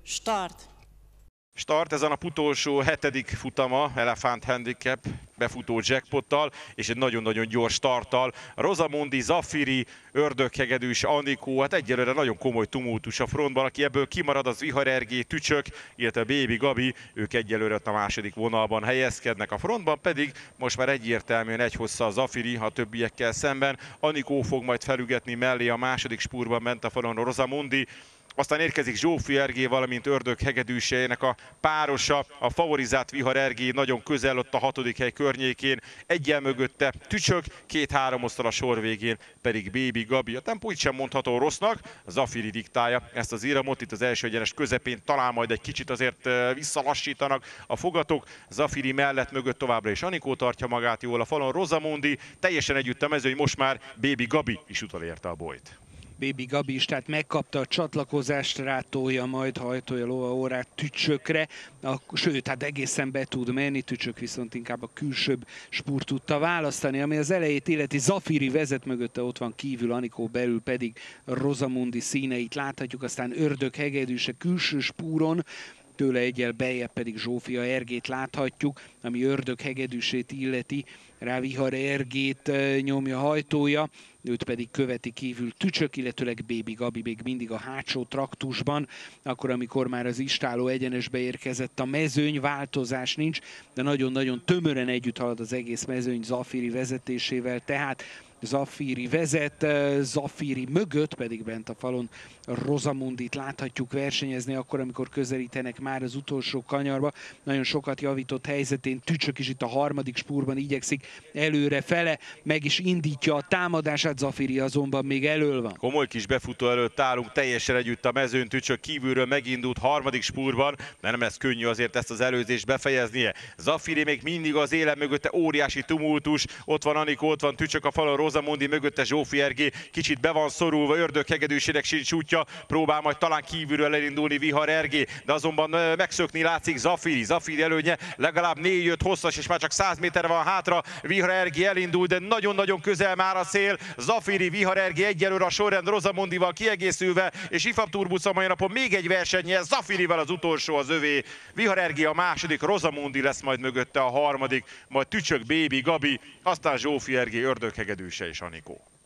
Start! Start, ez a nap utolsó 7. futama, Elephant Handicap befutó jackpottal, és egy nagyon-nagyon gyors starttal. Rosamundi, Zafiri, Ördöghegedűs, Anikó, hát egyelőre nagyon komoly tumultus a frontban, aki ebből kimarad, az Vihar Ergé, Tücsök, illetve Baby Gabi, ők egyelőre a második vonalban helyezkednek. A frontban pedig most már egyértelműen egy hossza a Zafiri a többiekkel szemben. Anikó fog majd felügetni mellé, a második spúrban ment a falon Rosamundi. Aztán érkezik Zsófi Ergé, valamint Ördöghegedűsének a párosa, a favorizált Vihar Ergé nagyon közel ott a 6. hely környékén, egyel mögötte Tücsök, 2-3 osztal a sor végén pedig Baby Gabi. A tempó itt sem mondható rossznak, Zafiri diktálja ezt az íramot, itt az első egyenes közepén talán majd egy kicsit azért visszalassítanak a fogatok. Zafiri mellett mögött továbbra is Anikó tartja magát jól a falon, Rosamundi, teljesen együtt a mezőny, most már Baby Gabi is utolérte a bolyt. Baby Gabi is, tehát megkapta a csatlakozást, rátolja, majd hajtolja lóaórát Tücsökre, sőt, hát egészen be tud menni, Tücsök viszont inkább a külsőbb spúrt tudta választani, ami az elejét illeti. Zafiri vezet mögötte, ott van kívül Anikó, belül pedig Rosamundi színeit láthatjuk, aztán Ördöghegedűse külső spúron, tőle egyel beljebb pedig Zsófia Ergét láthatjuk, ami Ördöghegedűsét illeti, rá Vihar Ergét nyomja, hajtója, őt pedig követi kívül Tücsök, illetőleg Baby Gabi még mindig a hátsó traktusban, akkor amikor már az istáló egyenesbe érkezett a mezőny, változás nincs, de nagyon-nagyon tömören együtt halad az egész mezőny Zafiri vezetésével, tehát Zafiri vezet, Zafiri mögött pedig bent a falon Rosamundit láthatjuk versenyezni akkor, amikor közelítenek már az utolsó kanyarba. Nagyon sokat javított helyzetén, Tücsök is itt a harmadik spúrban igyekszik előre fele, meg is indítja a támadását, Zafiri azonban még elől van. Komoly kis befutó előtt állunk, teljesen együtt a mezőn, Tücsök kívülről megindult harmadik spúrban, de nem lesz könnyű azért ezt az előzést befejeznie. Zafiri még mindig az élen mögötte, óriási tumultus, ott van Anikó, ott van Tücsök a falon, Rosamundi mögötte Zsófi Ergé, kicsit be van szorulva, Ördöghegedűsének sincs útja, próbál majd talán kívülről elindulni Vihar Ergé, de azonban megszökni látszik Zafiri. Zafiri előnye legalább 4-5 hosszas, és már csak 100 méter van hátra. Vihar Ergé elindul, de nagyon-nagyon közel már a cél. Zafiri, Vihar Ergé egyelőre a sorrend Rosamundival kiegészülve, és IFAB Turbusz a mai napon még egy versenye, Zafirivel az utolsó az övé. Vihar Ergé a második, Rosamundi lesz majd mögötte a harmadik, majd Tücsök, Baby Gabi, aztán Zsófi Ergé, Ördöghegedűse és Anikó.